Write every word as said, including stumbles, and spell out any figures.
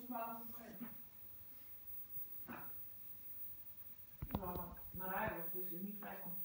twaalf tot twee. Nou, maar hij was dus niet vrij